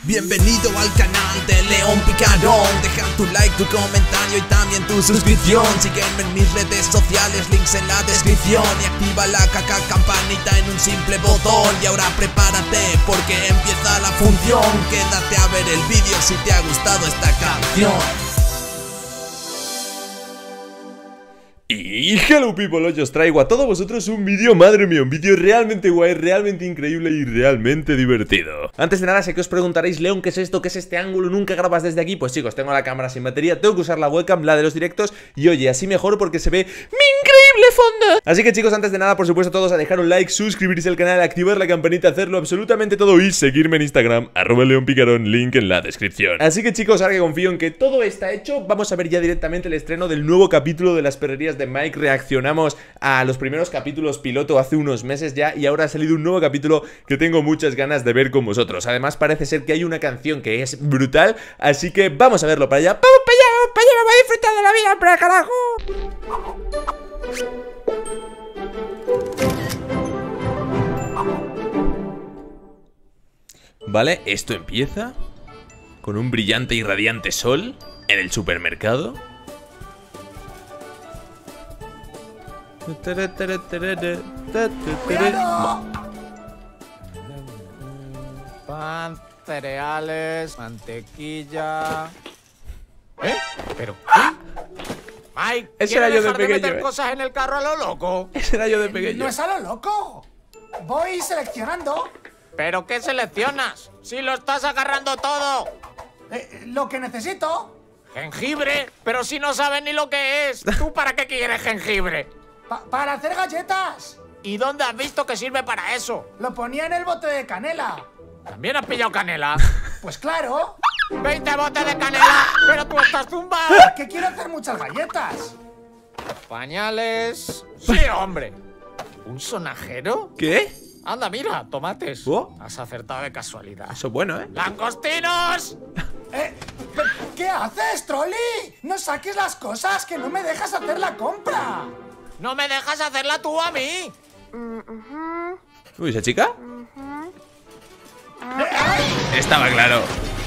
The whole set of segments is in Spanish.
Bienvenido al canal de León Picarón. Deja tu like, tu comentario y también tu suscripción. Sígueme en mis redes sociales, links en la descripción. Y activa la campanita en un simple botón. Y ahora prepárate porque empieza la función. Quédate a ver el vídeo si te ha gustado esta canción. Y hello people, hoy os traigo a todos vosotros un vídeo, madre mía, un vídeo realmente guay, realmente increíble y realmente divertido. Antes de nada, sé que os preguntaréis, León, ¿qué es esto? ¿Qué es este ángulo? ¿Nunca grabas desde aquí? Pues chicos, tengo la cámara sin batería, tengo que usar la webcam, la de los directos. Y oye, así mejor porque se ve mi increíble fondo. Así que chicos, antes de nada, por supuesto, todos a dejar un like, suscribirse al canal, activar la campanita, hacerlo absolutamente todo y seguirme en Instagram, @leonpicarón, link en la descripción. Así que chicos, ahora que confío en que todo está hecho, vamos a ver ya directamente el estreno del nuevo capítulo de las perrerías de Mike. Reaccionamos a los primeros capítulos piloto hace unos meses ya y ahora ha salido un nuevo capítulo que tengo muchas ganas de ver con vosotros. Además parece ser que hay una canción que es brutal, así que vamos a verlo para allá. ¡Vamos para allá! ¡Vamos para allá! ¡Me voy a disfrutar de la vida, para carajo! Vale, esto empieza con un brillante y radiante sol en el supermercado. Pan, cereales, mantequilla. ¿Pero qué? Mike, ese era yo de pequeño, meter cosas en el carro a lo loco? Ese era yo de pequeño. No es a lo loco. Voy seleccionando ¿Pero qué seleccionas? Si lo estás agarrando todo. lo que necesito. Jengibre, pero si no sabes ni lo que es. ¿Tú para qué quieres jengibre? Para hacer galletas. ¿Y dónde has visto que sirve para eso? Lo ponía en el bote de canela. ¿También has pillado canela? Pues claro. 20 botes de canela, pero tú estás zumbado. Que quiero hacer muchas galletas. Pañales. Sí, hombre. ¿Un sonajero? ¿Qué? Anda, mira, tomates. ¿Oh? Has acertado de casualidad. Eso es bueno, ¿eh? ¡Langostinos! ¿Qué haces, Trolli? No saques las cosas, que no me dejas hacer la compra. ¡No me dejas hacerla tú a mí! Uy, ¿esa chica? Estaba claro.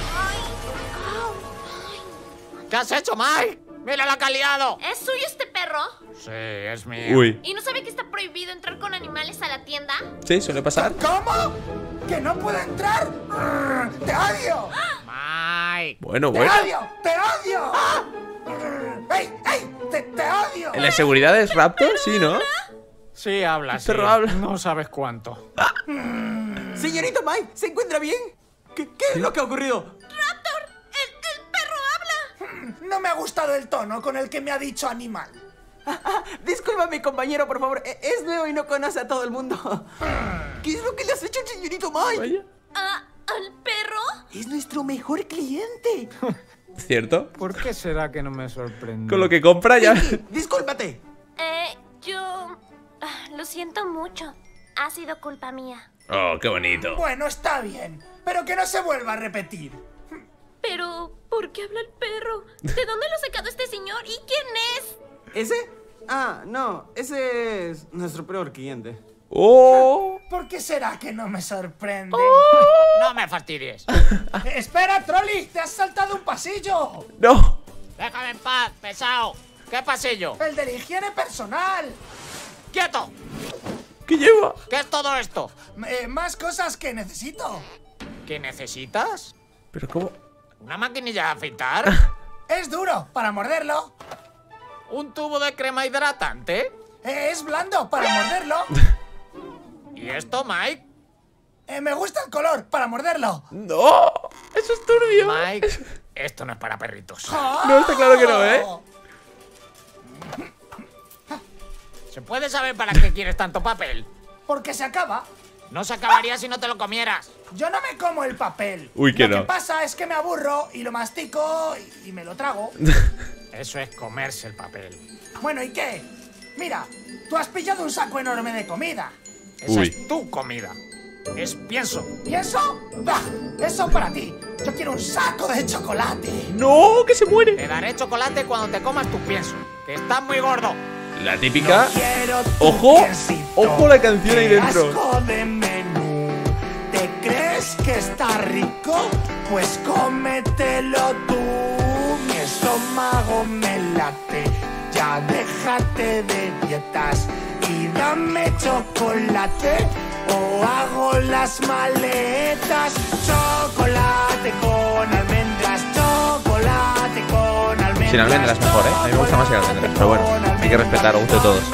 ¿Qué has hecho, Mike? ¡Mira la que ha liado! ¿Es suyo este perro? Sí, es mío. Uy. ¿Y no sabe que está prohibido entrar con animales a la tienda? Sí, suele pasar. ¿Cómo? ¿Que no puedo entrar? ¡Te odio! Mike. Bueno, ¡Te bueno. odio! ¡Te odio! ¡Ey, ey! ¡Te odio! ¿En la seguridad es Raptor? Sí, ¿no? Sí, habla, El sí. perro habla. No sabes cuánto. Señorito Mike, ¿se encuentra bien? ¿Qué es lo que ha ocurrido? ¡Raptor! ¡El perro habla! No me ha gustado el tono con el que me ha dicho animal. Discúlpame, compañero, por favor. Es nuevo y no conoce a todo el mundo. ¿Qué es lo que le has hecho al señorito Mike? Vaya. ¿Al perro? Es nuestro mejor cliente. ¿Cierto? ¿Por qué será que no me sorprende? Con lo que compra ya. Discúlpate. Yo... lo siento mucho. Ha sido culpa mía. Oh, qué bonito. Bueno, está bien, pero que no se vuelva a repetir. Pero, ¿por qué habla el perro? ¿De dónde lo ha sacado este señor? ¿Y quién es? ¿Ese? Ah, no. Ese es nuestro peor cliente. Oh. ¿Por qué será que no me sorprende? ¡No me fastidies! ¡Espera, Trolli! ¡Te has saltado un pasillo! No. ¡Déjame en paz, pesado! ¿Qué pasillo? ¡El de la higiene personal! ¡Quieto! ¿Qué lleva? ¿Qué es todo esto? Más cosas que necesito. ¿Qué necesitas? Pero cómo. ¿Una maquinilla de afeitar? Es duro para morderlo. ¿Un tubo de crema hidratante? Es blando para morderlo. ¿Y esto, Mike? Me gusta el color para morderlo. No. Eso es turbio. Mike, esto no es para perritos. No, está claro que no, ¿eh? ¿Se puede saber para qué quieres tanto papel? Porque se acaba. No se acabaría si no te lo comieras. Yo no me como el papel. Uy, que Lo no. que pasa es que me aburro y lo mastico y me lo trago. Eso es comerse el papel. Bueno, ¿y qué? Mira, tú has pillado un saco enorme de comida. Esa Uy. es tu comida. Es pienso. ¿Y eso? ¡Bah! Eso para ti. Yo quiero un saco de chocolate. No, que se muere. Te daré chocolate cuando te comas tu pienso. Que estás muy gordo. La típica. No quiero tu Ojo. piensito. Ojo la canción ahí ¡Qué dentro. asco de menú! ¿Te crees que está rico? Pues cómetelo tú, mi estómago me late. Ya déjate de dietas y dame chocolate o hago las maletas. Chocolate con almendras, chocolate con almendras. Sin almendras mejor, ¿eh? A mí me gusta más sin almendras, pero bueno, hay que respetar el gusto de todos.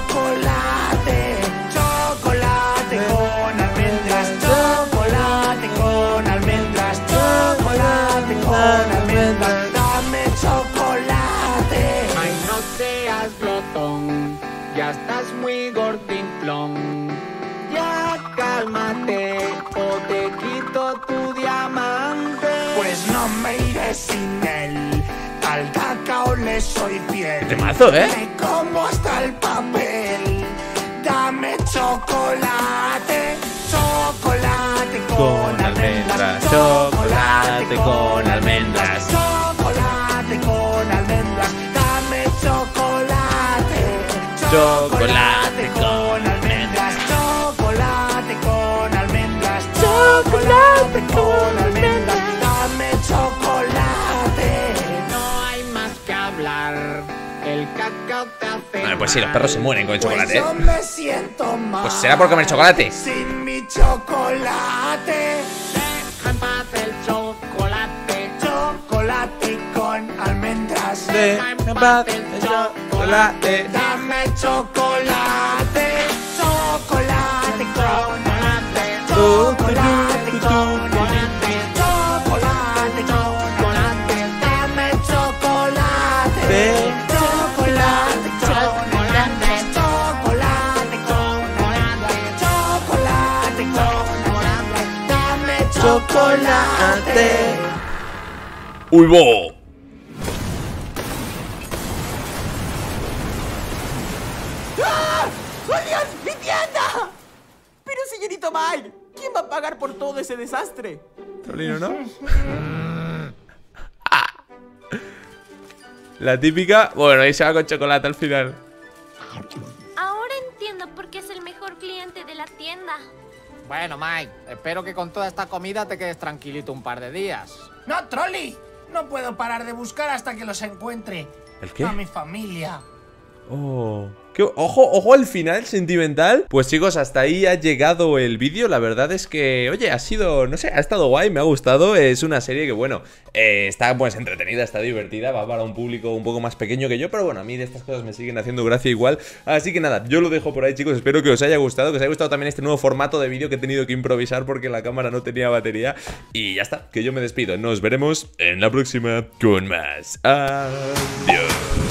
Chocolate, chocolate con almendras, chocolate con almendras, chocolate con almendras. Dame chocolate. Ay, no seas glotón, ya estás muy gordinflón. Ya cálmate o te quito tu diamante. Pues no me iré sin él, al cacao le soy fiel. Temazo, ¿eh? Me como hasta el papel. Dame chocolate, chocolate con almendras, chocolate con almendras. chocolate con almendras. Dame chocolate, Chocolate con almendras, chocolate con almendras, chocolate con almendras. Dame chocolate. No hay más que hablar, el cacao te hace Vale, pues sí, los perros se mueren con el chocolate, ¿eh? Pues yo me siento mal Pues será por comer chocolate. sin mi chocolate. Deja en paz el chocolate. Chocolate con almendras. Deja en paz el chocolate. Dame chocolate. Chocolate con almendras. Chocolate con almendras. Chocolate con almendras. Dame chocolate. Chocolate con almendras. Chocolate con almendras. Chocolate con almendras. Dame chocolate. ¡Uy, bo! ¡Oh, Dios! ¡Mi tienda! Pero, señorito Mike, ¿quién va a pagar por todo ese desastre? Trolino, ¿no? La típica... Bueno, ahí se va con chocolate al final. Ahora entiendo por qué es el mejor cliente de la tienda. Bueno, Mike, espero que con toda esta comida te quedes tranquilito un par de días. No, Trolli. No puedo parar de buscar hasta que los encuentre. ¿El qué? A mi familia. Oh, ojo al final sentimental. Pues chicos, hasta ahí ha llegado el vídeo. La verdad es que, oye, ha sido, no sé, ha estado guay, me ha gustado. Es una serie que, bueno, está pues entretenida, está divertida. Va para un público un poco más pequeño que yo, pero bueno, a mí de estas cosas me siguen haciendo gracia igual. Así que nada, yo lo dejo por ahí, chicos. Espero que os haya gustado, que os haya gustado también este nuevo formato de vídeo que he tenido que improvisar porque la cámara no tenía batería. Y ya está, que yo me despido. Nos veremos en la próxima con más. Adiós.